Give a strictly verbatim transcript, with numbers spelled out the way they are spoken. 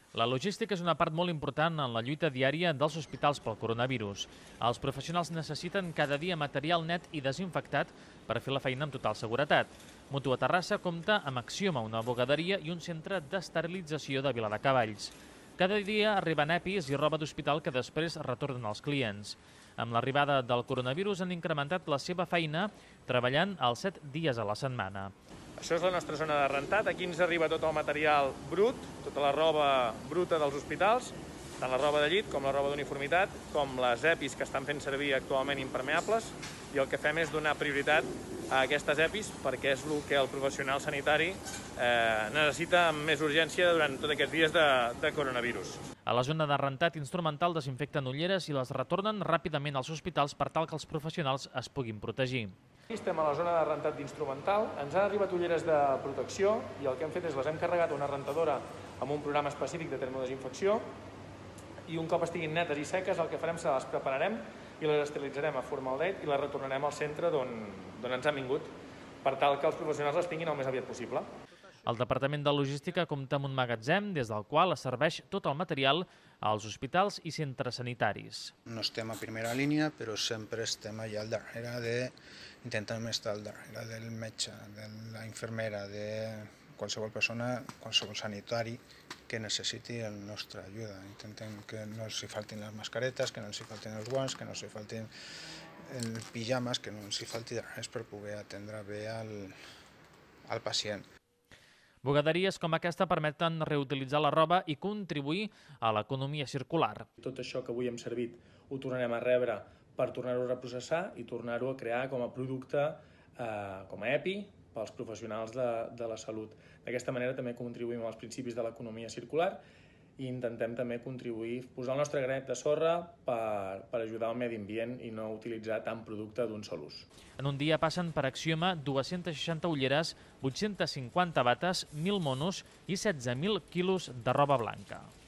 La logística és una part molt important en la lluita diària dels hospitals pel coronavirus. Els professionals necessiten cada dia material net i desinfectat per fer la feina amb total seguretat. Mutua Terrassa compta amb Axioma, una bugaderia i un centre d'esterilització de Viladecavalls. Cada dia arriben EPIs i roba d'hospital que després retornen als clients. Amb l'arribada del coronavirus han incrementat la seva feina treballant els set dies a la setmana. Això és la nostra zona de rentat. Aquí ens arriba tot el material brut, tota la roba bruta dels hospitals, tant la roba de llit com la roba d'uniformitat, com les EPIs que estan fent servir actualment impermeables, i el que fem és donar prioritat a aquestes EPIs perquè és el que el professional sanitari eh, necessita amb més urgència durant tots aquests dies de, de coronavirus. A la zona de rentat instrumental desinfecten ulleres i les retornen ràpidament als hospitals per tal que els professionals es puguin protegir. Estem a la zona de rentat d'instrumental, ens han arribat ulleres de protecció i el que hem fet és les hem carregat a una rentadora amb un programa específic de termodesinfecció i un cop estiguin netes i seques el que farem serà les prepararem i les esterilitzarem a formaldehid i les retornarem al centre d'on ens han vingut per tal que els professionals les tinguin el més aviat possible. El Departament de Logística compta amb un magatzem des del qual es serveix tot el material als hospitals i centres sanitaris. No estem a primera línia, però sempre estem allà al darrere de... Intentem estar al darrere del metge, de la infermera, de qualsevol persona, qualsevol sanitari que necessiti la nostra ajuda. Intentem que no els faltin les mascaretes, que no els faltin els guants, que no els faltin els pijames, que no els falti res per poder atendre bé al, al pacient. Bugaderies com aquesta permeten reutilitzar la roba i contribuir a l'economia circular. Tot això que avui hem servit ho tornarem a rebre per tornar-ho a reprocessar i tornar-ho a crear com a producte, eh, com a EPI, pels professionals de, de la salut. D'aquesta manera també contribuïm als principis de l'economia circular i intentem també contribuir, posar el nostre granet de sorra per, per ajudar al medi ambient i no utilitzar tant producte d'un sol ús. En un dia passen per Axioma dues-centes seixanta ulleres, vuit-centes cinquanta bates, mil monos i setze mil quilos de roba blanca.